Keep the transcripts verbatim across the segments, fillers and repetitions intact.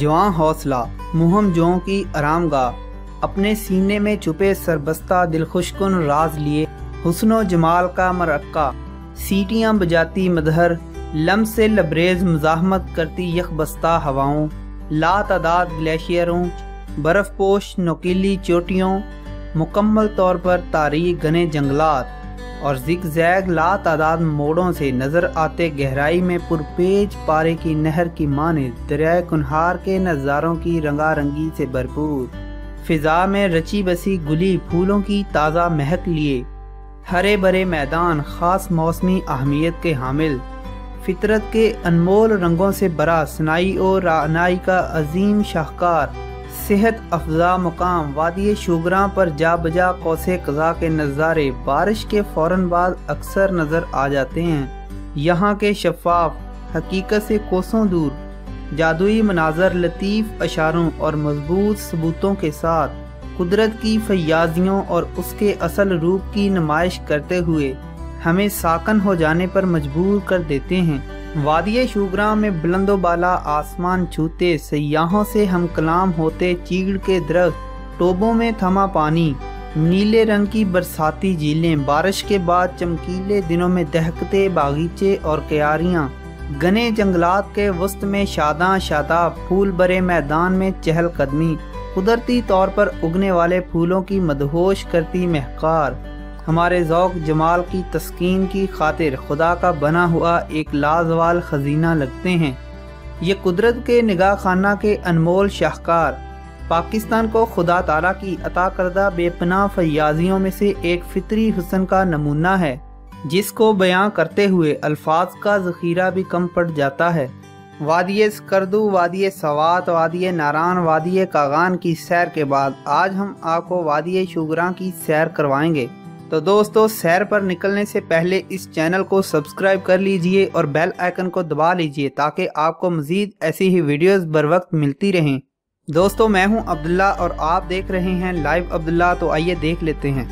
जवां हौसला मुहम जों की आरामगाह, अपने सीने में छुपे सरबस्ता दिलखुशकुन राज लिए हुस्नो जमाल का मरक्का, सीटियां बजाती मदहर लम से लबरेज मुजाहमत करती यखबस्ता हवाओं, ला तादाद ग्लेशियरों बर्फ़पोश नोकीली चोटियों, मुकम्मल तौर पर तारीख घने जंगलात और जिग-जैग ला तादाद मोड़ों से नज़र आते गहराई में पुरपेज पारे की नहर की मानिंद दरियाए कुनहार के नज़ारों की रंगारंगी से भरपूर, फिजा में रची बसी गुली फूलों की ताज़ा महक लिए हरे भरे मैदान ख़ास मौसमी अहमियत के हामिल, फितरत के अनमोल रंगों से भरा सनाई और रानाई का अजीम शाहकार, सेहत अफजा मुकाम वादी शुगरा पर जा बजा कौसे कज़ा के नज़ारे बारिश के फ़ौरन बाद अक्सर नज़र आ जाते हैं। यहाँ के शफाफ हकीकत से कोसों दूर जादुई मनाजर लतीफ़ अशारों और मजबूत सबूतों के साथ कुदरत की फयाजियों और उसके असल रूप की नुमाइश करते हुए हमें साकन हो जाने पर मजबूर कर देते हैं। वादिये शुगरा में बुलंदो बाला आसमान छूते सयाहों से हम कलाम होते चीड़ के दरख्त, टोबों में थमा पानी, नीले रंग की बरसाती झीलें, बारिश के बाद चमकीले दिनों में दहकते बागीचे और क्यारियाँ, घने जंगलात के वस्त में शादां शादाब फूल भरे मैदान में चहलकदमी, कुदरती तौर पर उगने वाले फूलों की मदहोश करती महकार, हमारे ज़ौक़ जमाल की तस्कीन की खातिर खुदा का बना हुआ एक लाजवाल खजीना लगते हैं। ये कुदरत के निगाह खाना के अनमोल शाहकार पाकिस्तान को खुदा ताला की अता करदा बेपनाह फयाजियों में से एक फितरी हुस्न का नमूना है, जिसको बयां करते हुए अल्फाज का ज़ख़ीरा भी कम पड़ जाता है। वादिये स्कर्दू, वादिये सवात, वादिये नारान, वादिये कागान की सैर के बाद आज हम आपको वादिये शुगरा की सैर करवाएंगे। तो दोस्तों, सैर पर निकलने से पहले इस चैनल को सब्सक्राइब कर लीजिए और बेल आइकन को दबा लीजिए ताकि आपको मज़ीद ऐसी ही वीडियोस बर वक्त मिलती रहें। दोस्तों, मैं हूं अब्दुल्ला और आप देख रहे हैं लाइव अब्दुल्ला। तो आइए देख लेते हैं।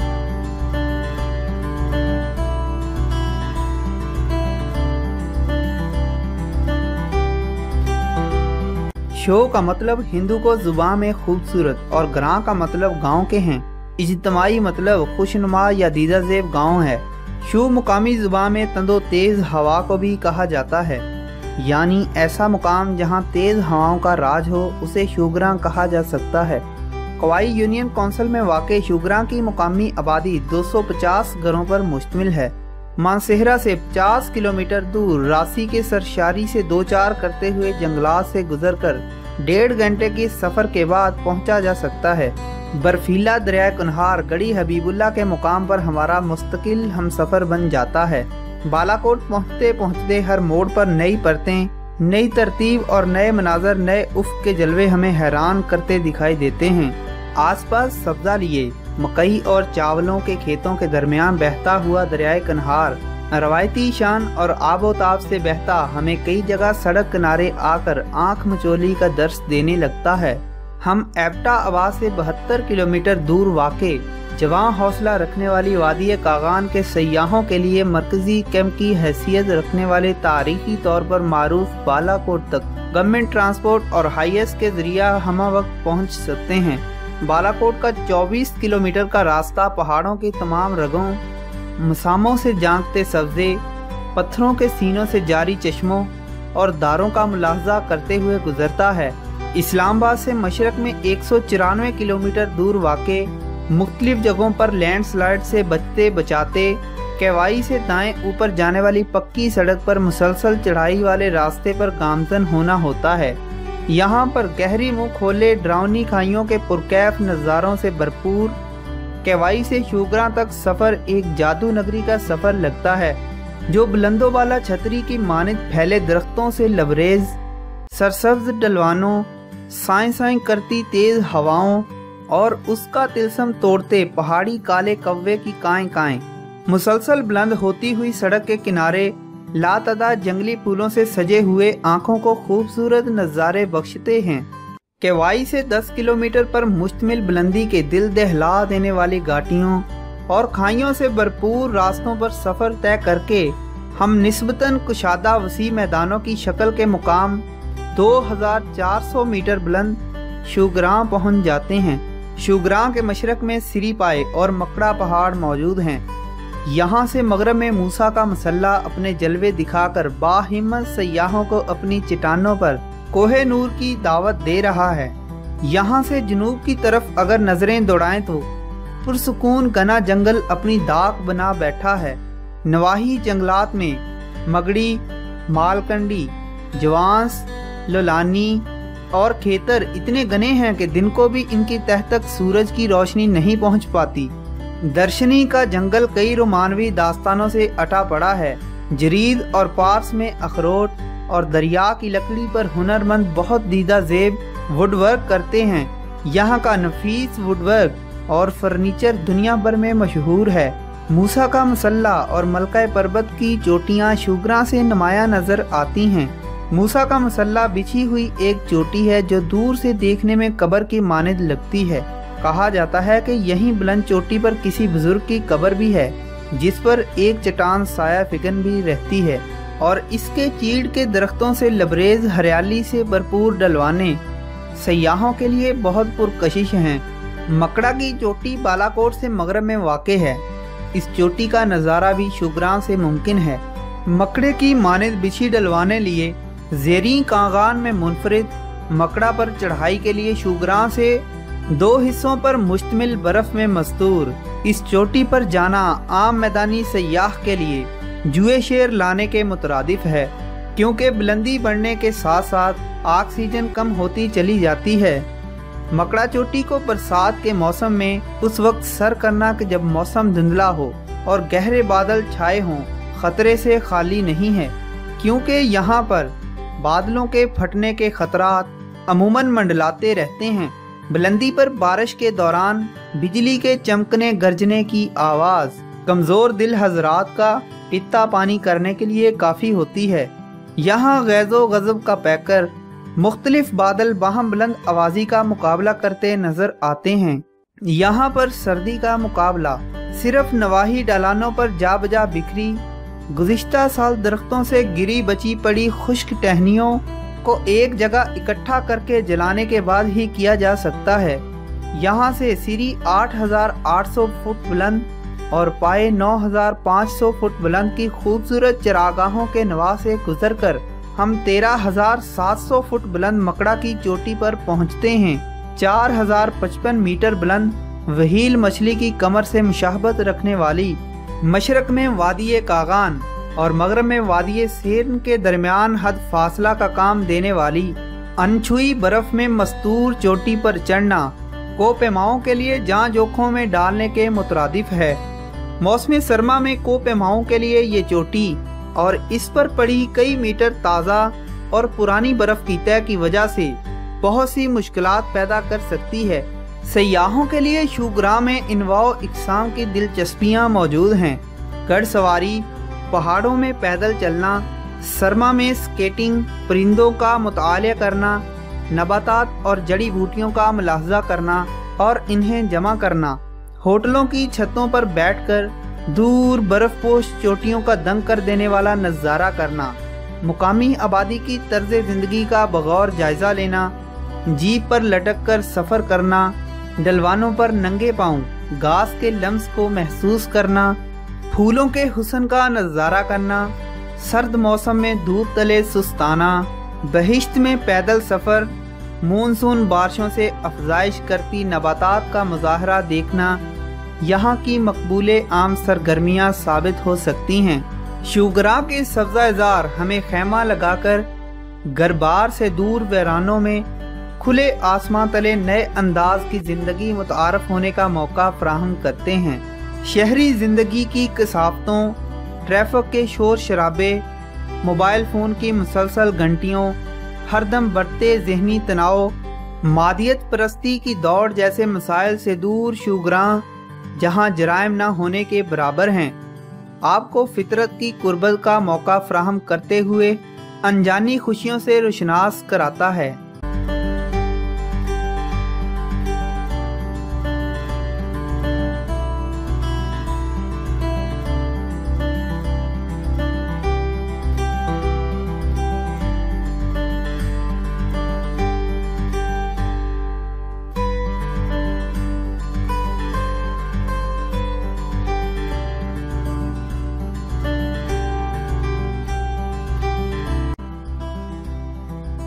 शो का मतलब हिंदू को जुबान में खूबसूरत और ग्रां का मतलब गांव के हैं। इज्तिमाई मतलब खुशनुमा या दीदा ज़ेब गाँव है। शू मुकामी ज़ुबान में तंदो तेज़ हवा को भी कहा जाता है, यानी ऐसा मुकाम जहाँ तेज़ हवाओं का राज हो उसे शुगरा कहा जा सकता है। कवाई यूनियन काउंसिल में वाक़े शुगरा की मुकामी आबादी दो सौ पचास घरों पर मुश्तमिल है। मानसेहरा से पचास किलोमीटर दूर रासी के सरशारी से दो चार करते हुए जंगलात से गुजरकर डेढ़ घंटे के सफ़र के बाद पहुँचा जा सकता है। बर्फीला दरिया कुनहार गड़ी हबीबुल्ला के मुकाम पर हमारा मुस्तकिल हम सफ़र बन जाता है। बालाकोट पहुँचते पहुँचते हर मोड़ पर नई परतें, नई तरतीब और नए मनाजर, नए उफ़ के जलवे हमें हैरान करते दिखाई देते हैं। आसपास सब्जा लिए मकई और चावलों के खेतों के दरमियान बहता हुआ दरियाए कुनहार रवायती शान और आबोताब से बहता हमें कई जगह सड़क किनारे आकर आँख मचोली का दर्स देने लगता है। हम एबटा आबाद से बहत्तर किलोमीटर दूर वाक़े जवां हौसला रखने वाली वादिये कागान के सयाहों के लिए मरकजी कैंप की हैसियत रखने वाले तारीखी तौर पर मारूफ बालाकोट तक गवर्नमेंट ट्रांसपोर्ट और हाईएस के जरिया हम वक्त पहुंच सकते हैं। बालाकोट का चौबीस किलोमीटर का रास्ता पहाड़ों की तमाम रगों, मसामों से झांकते सब्जे, पत्थरों के सीनों से जारी चश्मों और दारों का मुलाहजा करते हुए गुजरता है। इस्लामाबाद से मशरक में एक सौ चौरानवे किलोमीटर दूर वाक़े मुख्तलिफ जगहों पर लैंडस्लाइड से बचते बचाते केवाई से दाएं ऊपर जाने वाली पक्की सड़क पर मुसलसल चढ़ाई वाले रास्ते पर गामजन होना होता है। यहाँ पर गहरी मुँह खोले ड्राउनी खाइयों के पुरकैफ नज़ारों से भरपूर केवाई से शुगरा तक सफ़र एक जादू नगरी का सफ़र लगता है, जो बुलंदो वाला छतरी की मानिंद फैले दरख्तों से लबरेज, सरसब्ज डलवानों, साएं साएं करती तेज हवाओं और उसका तिलसम तोड़ते पहाड़ी काले कव्वे की काएं काएं, मुसलसल बुलंद होती हुई सड़क के किनारे लातादाद जंगली फूलों से सजे हुए आंखों को खूबसूरत नज़ारे बख्शते हैं। केवाई से दस किलोमीटर पर मुश्तमिल बुलंदी के दिल दहला देने वाली घाटियों और खाइयों से भरपूर रास्तों पर सफ़र तय करके हम निस्बतन कुशादा वसी मैदानों की शक्ल के मुकाम दो हज़ार चार सौ मीटर बुलंद शूगरां पहुंच जाते हैं। शूगरां के मशरक में सिरीपाए और मकड़ा पहाड़ मौजूद हैं। यहाँ से मगरब में मूसा का मसल्ला अपने जलवे दिखाकर बाहिम्मत सयाहों को अपनी चट्टानों पर कोहे नूर की दावत दे रहा है। यहाँ से जनूब की तरफ अगर नजरें दौड़ाएं तो पुरसुकून घना जंगल अपनी दाक बना बैठा है। नवाही जंगलात में मगड़ी, मालकंडी, जवांस, लोलानी और खेतर इतने घने हैं कि दिन को भी इनकी तह तक सूरज की रोशनी नहीं पहुंच पाती। दर्शनी का जंगल कई रोमानवी दास्तानों से अटा पड़ा है। जरीद और पार्स में अखरोट और दरिया की लकड़ी पर हुनरमंद बहुत दीदा जेब वुडवर्क करते हैं। यहाँ का नफीस वुडवर्क और फर्नीचर दुनिया भर में मशहूर है। मूसा का मसल्ला और मलका पर्वत की चोटियाँ शूगरां से नुमाया नजर आती हैं। मूसा का मसल्ला बिछी हुई एक चोटी है जो दूर से देखने में कब्र की मानद लगती है। कहा जाता है कि यहीं बुलंद चोटी पर किसी बुजुर्ग की कब्र भी है जिस पर एक चट्टान साया फिगन भी रहती है और इसके चीड़ के दरख्तों से लबरेज हरियाली से भरपूर डलवाने सयाहों के लिए बहुत पुरकशिश हैं। मकड़ा की चोटी बालाकोट से मगरब में वाक़े है। इस चोटी का नज़ारा भी शूगरां से मुमकिन है। मकड़े की मानद बिछी डलवाने लिए ज़ेरी कागान में मुनफरिद मकड़ा पर चढ़ाई के लिए शूगरां से दो हिस्सों पर मुश्तमिल बर्फ में मस्तूर इस चोटी पर जाना आम मैदानी सयाह के लिए जुए शेर लाने के मुतरादिफ है, क्योंकि बुलंदी बढ़ने के साथ साथ ऑक्सीजन कम होती चली जाती है। मकड़ा चोटी को बरसात के मौसम में उस वक्त सर करना कि जब मौसम धुंधला हो और गहरे बादल छाए हों खतरे से खाली नहीं है, क्योंकि यहाँ पर बादलों के फटने के खतरात अमूमन मंडलाते रहते हैं। बुलंदी पर बारिश के दौरान बिजली के चमकने गरजने की आवाज़ कमज़ोर दिल हजरात का पित्ता पानी करने के लिए काफ़ी होती है। यहाँ गैज़ो गज़ब का पैकर मुख्तलिफ बादल बाहम बुलंद आवाज़ी का मुकाबला करते नज़र आते हैं। यहाँ पर सर्दी का मुकाबला सिर्फ नवाही ढलानों पर जा बजा बिखरी गुज़िश्ता साल दरख्तों से गिरी बची पड़ी खुश्क टहनियों को एक जगह इकट्ठा करके जलाने के बाद ही किया जा सकता है। यहाँ से सिरी आठ हज़ार आठ सौ फुट बुलंद और पाए नौ हज़ार पाँच सौ फुट बुलंद की खूबसूरत चरागाहों के नवा से गुजरकर हम तेरह हज़ार सात सौ फुट बुलंद मकड़ा की चोटी पर पहुँचते हैं। चार हज़ार पचपन मीटर बुलंद वहील मछली की कमर से मुशाहबत रखने वाली मशरक में वादी कागान और मगरब में वादी सेरन के दरमियान हद फासला का काम देने वाली अनछुई बर्फ में मस्तूर चोटी पर चढ़ना कोपेमाओं के लिए जान जोखों में डालने के मुतरादिफ है। मौसम सरमा में कोपेमाओं के लिए ये चोटी और इस पर पड़ी कई मीटर ताज़ा और पुरानी बर्फ की तह की वजह से बहुत सी मुश्किलात पैदा कर सकती है। सयाहों के लिए शूगरां में इनवाओ इकसाम की दिलचस्पियां मौजूद हैं। घड़ सवारी, पहाड़ों में पैदल चलना, सरमा में स्केटिंग, परिंदों का मुताला करना, नबातात और जड़ी बूटियों का मुलाहजा करना और इन्हें जमा करना, होटलों की छतों पर बैठकर दूर बर्फपोश चोटियों का दंग कर देने वाला नज़ारा करना, मुकामी आबादी की तर्ज ज़िंदगी का बगौर जायज़ा लेना, जीप पर लटक कर सफ़र करना, डलवानों पर नंगे पाँव घास के लम्स को महसूस करना, फूलों के हुस्न का नज़ारा करना, सर्द मौसम में धूप तले सुस्ताना, बहिश्त में पैदल सफ़र, मानसून बारिशों से अफजाइश करती नबातात का मुजाहरा देखना यहाँ की मकबूले आम सरगर्मियाँ साबित हो सकती हैं। शूगरां के सब्ज़ा-ए-ज़ार हमें खैमा लगाकर गरबार से दूर वीरानों में खुले आसमां तले नए अंदाज की ज़िंदगी मुतारफ़ होने का मौका फराहम करते हैं। शहरी ज़िंदगी की कसावतों, ट्रैफिक के शोर शराबे, मोबाइल फ़ोन की मुसलसल घंटियों, हरदम बढ़ते ज़हनी तनाव, मादियत परस्ती की दौड़ जैसे मसाइल से दूर शूगरां जहां जराइम ना होने के बराबर हैं, आपको फितरत की कुर्बत का मौका फराहम करते हुए अनजानी खुशियों से रुशनास कराता है।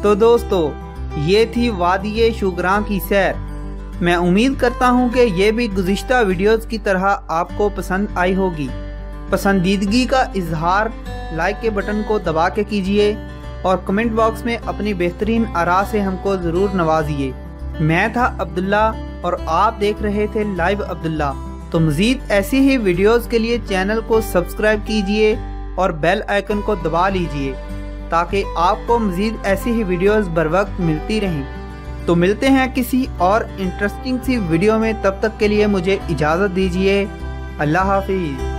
तो दोस्तों ये थी वादी शूगरां की सैर। मैं उम्मीद करता हूँ कि ये भी गुज़िश्ता वीडियोस की तरह आपको पसंद आई होगी। पसंदीदगी का इजहार लाइक के बटन को दबा के कीजिए और कमेंट बॉक्स में अपनी बेहतरीन आरा से हमको ज़रूर नवाजिए। मैं था अब्दुल्ला और आप देख रहे थे लाइव अब्दुल्ला। तो मज़ीद ऐसी ही वीडियोस के लिए चैनल को सब्सक्राइब कीजिए और बेल आइकन को दबा लीजिए ताकि आपको मज़ीद ऐसी ही वीडियोस बर वक्त मिलती रहें। तो मिलते हैं किसी और इंटरेस्टिंग सी वीडियो में, तब तक के लिए मुझे इजाज़त दीजिए। अल्लाह हाफिज़।